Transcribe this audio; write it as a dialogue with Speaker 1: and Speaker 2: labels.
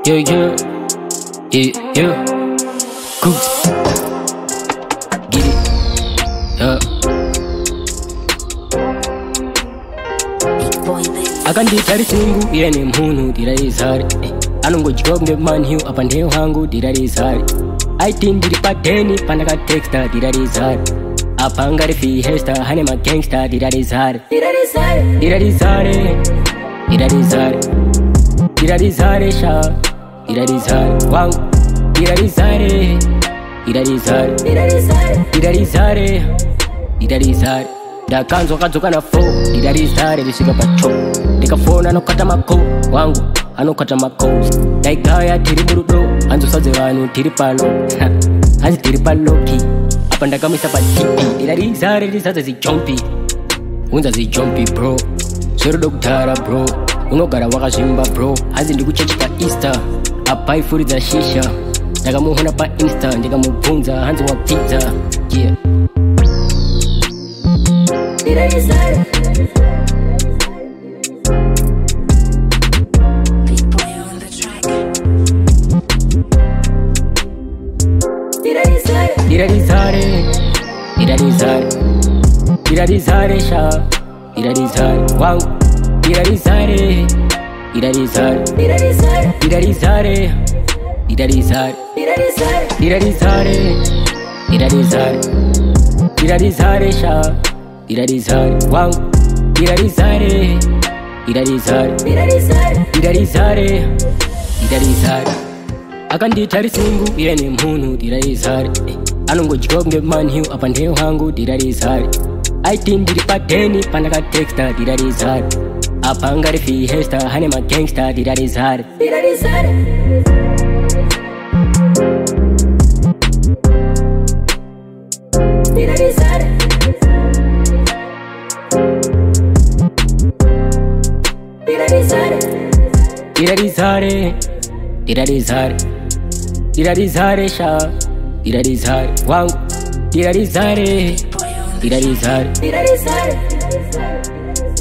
Speaker 1: Yeah, yeah, yeah, yeah. Kugz, get it, yeah. Akanditari singu yene mhunu Dira Rizare. Anongojigonge manhiu apa ndeo hangu Dira Rizare. Aitin diri pateni panaka texta Dira Rizare. Apangari fi hesta hane ma gangsta Dira Rizare. Dira Rizare, Dira Rizare, Dira Rizare, Dira Rizare sha, Dira Rizare wangu, Dira Rizare, Dira Rizare, Dira Rizare, Dira Rizare, Dira Rizare. Da kanzo kadzoka na fo Dira Rizare lisika pacho. Nikafona anokata mako wangu anokata mako. Daigaya tiri murudo anzo sadze vanu tiri pano. Hanzi tiri paloki apa ndakamisa patipi. Dira Rizare lisadze zijumpy. Unza zijumpy bro. Sero dokutara bro. Unogara wakazvimba bro. Hanzi ndikuchechi pa Insta. Apa ifuriza shisha. Ndakamuhona pa Insta ndikamubvunza hanzi wapfidza. Yeah. Dira Rizare. Big boy on the track. Dira Rizare, Dira Rizare, Dira Rizare, Dira Rizare sha, Dira Rizare wangu, Dira Rizare, Dira Rizare, Dira Rizare, Dira Rizare, Dira Rizare, Dira Rizare, Dira Rizare, Dira Rizare, Dira Rizare sha, Dira Rizare wangu, Dira Rizare, Dira Rizare, Dira Rizare, Dira Rizare, Dira Rizare. Akanditari singu yene mhunu Dira Rizare. Anongojigonge manhiu apa ndeo hangu Dira Rizare. Aitin diri pateni panaka texta Dira Rizare. Apangari fi hesta hane ma gangsta Dira Rizare. Dira Rizare, Dira Rizare, Dira Rizare, Dira Rizare, Dira Rizare, Dira Rizare sha, Dira Rizare wangu, Dira Rizare, Dira Rizare, Dira Rizare.